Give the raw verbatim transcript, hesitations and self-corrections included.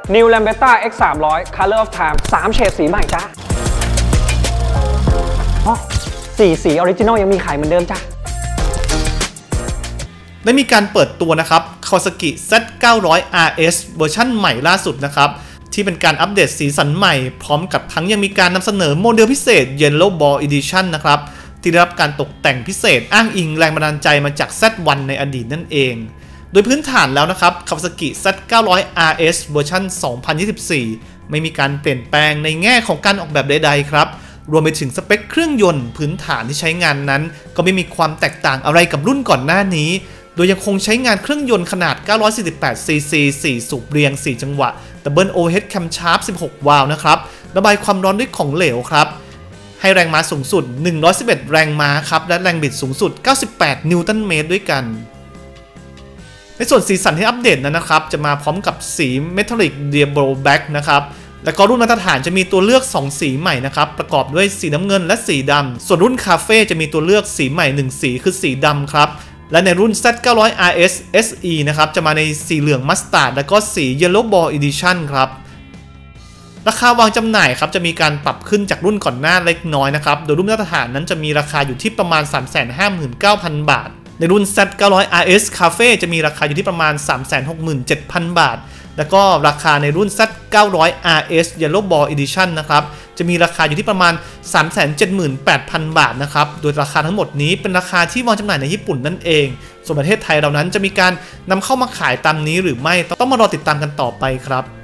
New Lambretta เอ็กซ์ สามร้อย Color of Time สามเฉดสีใหม่จ้าอ๋อสี่สีออริจินอลยังมีขายเหมือนเดิมจ้าได้มีการเปิดตัวนะครับ Kawasaki แซด เก้าร้อย อาร์ เอส เวอร์ชั่นใหม่ล่าสุดนะครับที่เป็นการอัปเดตสีสันใหม่พร้อมกับทั้งยังมีการนำเสนอโมเดลพิเศษ Yellow Ball Edition นะครับที่ได้รับการตกแต่งพิเศษอ้างอิงแรงบันดาลใจมาจาก แซด วัน ในอดีตนั่นเองโดยพื้นฐานแล้วนะครับ Kawasaki แซด เก้าร้อย อาร์ เอส เวอร์ชัน สองพันยี่สิบสี่ ไม่มีการเปลี่ยนแปลงในแง่ของการออกแบบใดๆครับรวมไปถึงสเปคเครื่องยนต์พื้นฐานที่ใช้งานนั้นก็ไม่มีความแตกต่างอะไรกับรุ่นก่อนหน้านี้โดยยังคงใช้งานเครื่องยนต์ขนาด เก้าร้อยสี่สิบแปด ซี ซี สี่สูบเรียง สี่ จังหวะ Double Overhead Camshaft สิบหก วาล์วนะครับระบายความร้อนด้วยของเหลวครับให้แรงม้าสูงสุดหนึ่งร้อยสิบเอ็ดแรงม้าครับและแรงบิดสูงสุดเก้าสิบแปดนิวตันเมตรด้วยกันในส่วนสีสันที่อัปเดตนั้นนะครับจะมาพร้อมกับสี Metallic Diablo Black นะครับแล้วก็รุ่นมาตรฐานจะมีตัวเลือกสองสีใหม่นะครับประกอบด้วยสีน้ำเงินและสีดำส่วนรุ่นคาเฟ่จะมีตัวเลือกสีใหม่หนึ่งสีคือสีดำครับและในรุ่น แซด เก้าร้อย อาร์ เอส เอส อี นะครับจะมาในสีเหลืองมัสตาร์ดและก็สี Yellow Ball Edition ครับราคาวางจำหน่ายครับจะมีการปรับขึ้นจากรุ่นก่อนหน้าเล็กน้อยนะครับโดยรุ่นมาตรฐานนั้นจะมีราคาอยู่ที่ประมาณ สามแสนห้าหมื่นเก้าพัน บาทในรุ่น แซด เก้าร้อย อาร์ เอส Cafe จะมีราคาอยู่ที่ประมาณ สามแสนหกหมื่นเจ็ดพัน บาทแล้วก็ราคาในรุ่น แซด เก้าร้อย อาร์ เอส Yellow Ball Edition นะครับจะมีราคาอยู่ที่ประมาณ สามแสนเจ็ดหมื่นแปดพัน บาทนะครับโดยราคาทั้งหมดนี้เป็นราคาที่วางจำหน่ายในญี่ปุ่นนั่นเองส่วนประเทศไทยเรานั้นจะมีการนำเข้ามาขายตามนี้หรือไม่ต้องมารอติดตามกันต่อไปครับ